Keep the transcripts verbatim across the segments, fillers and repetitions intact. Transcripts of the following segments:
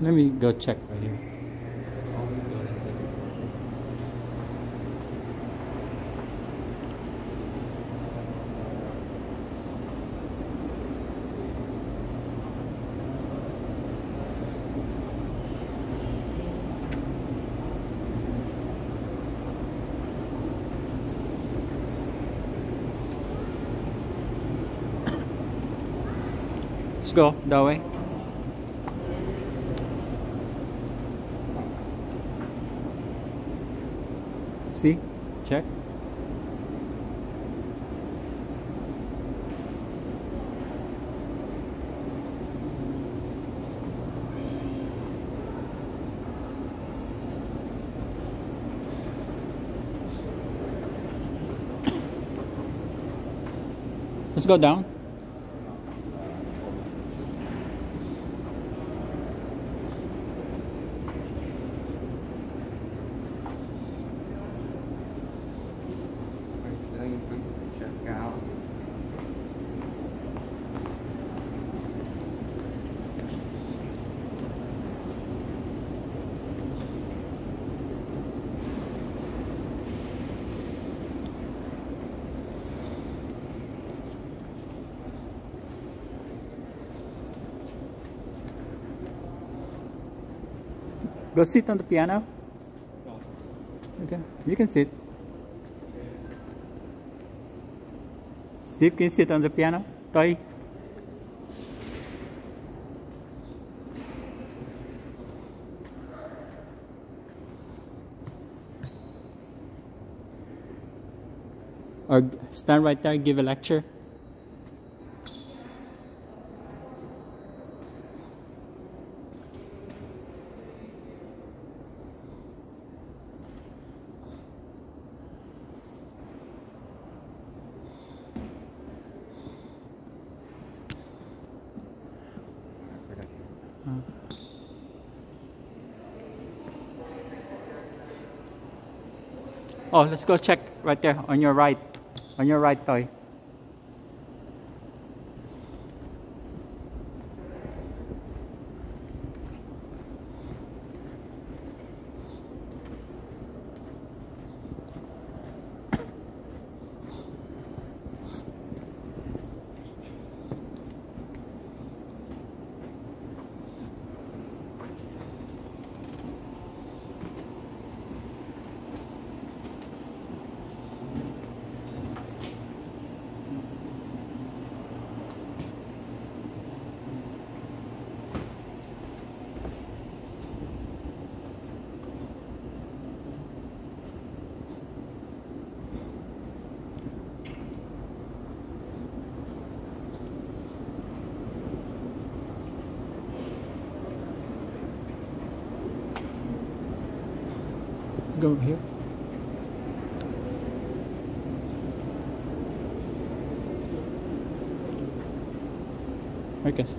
Let me go check right here. Let's go that way. See? Check. Let's go down. Go sit on the piano. Okay, you can sit. You can sit on the piano, Toy. Or stand right there, give a lecture. Oh, let's go check right there on your right. On your right, Toy. Go over here. I guess.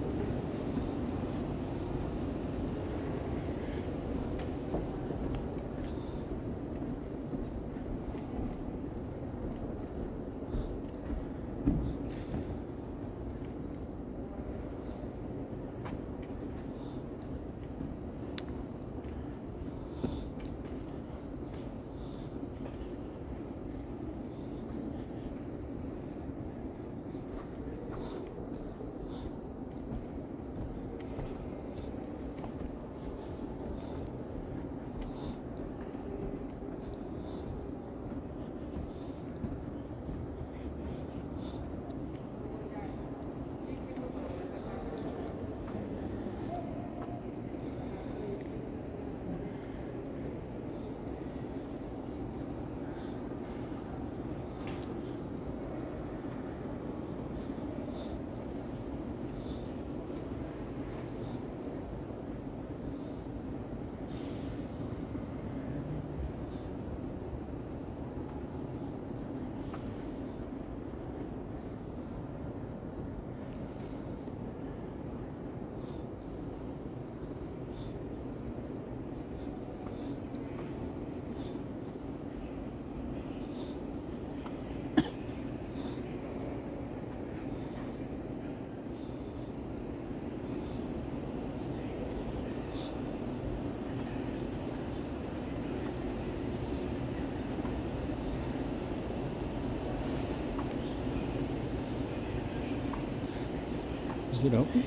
it open?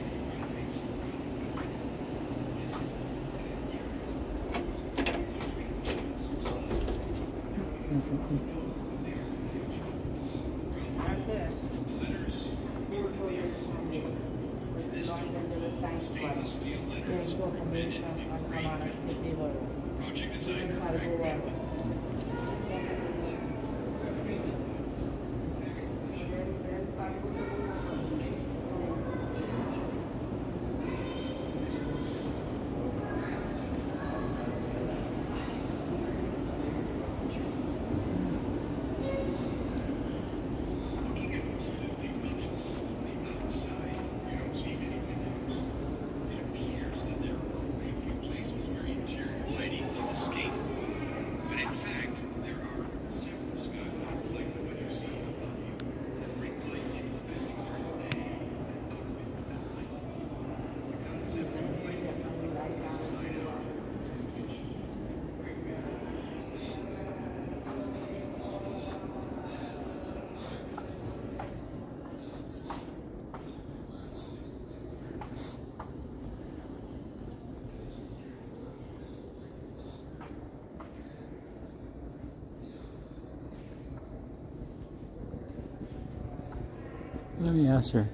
Let me ask her.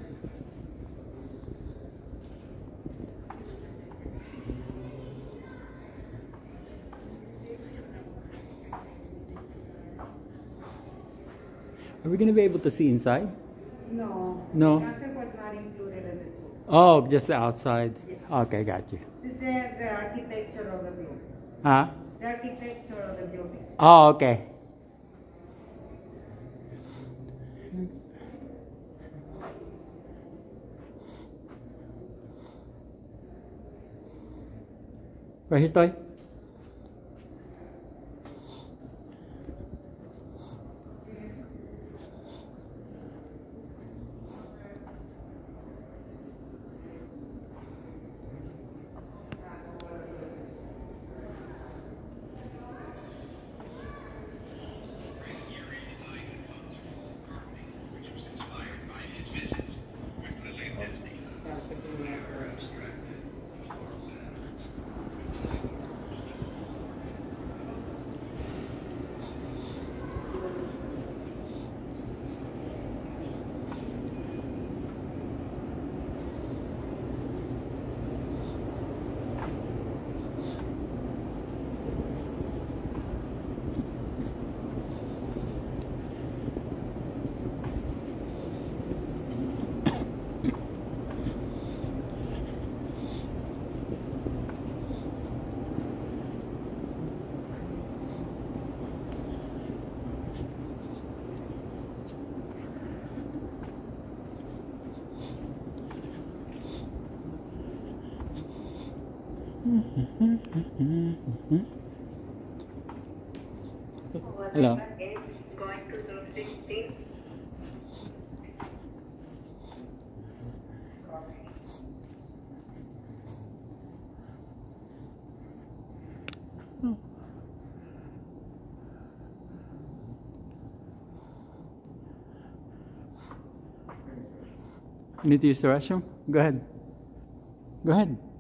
Are we going to be able to see inside? No. No. The concert was not included in the tour. Oh, just the outside. Yes. Okay, got you. It's just the architecture of the building. Huh? The architecture of the building. Oh, okay. Right here, Toy. Frank Gehry designed the concert hall carpeting, which was inspired by his visits with Walt Disney. Never abstracted floral patterns. Hello. Going to the sixteen. You need to use the restroom? Go ahead. Go ahead.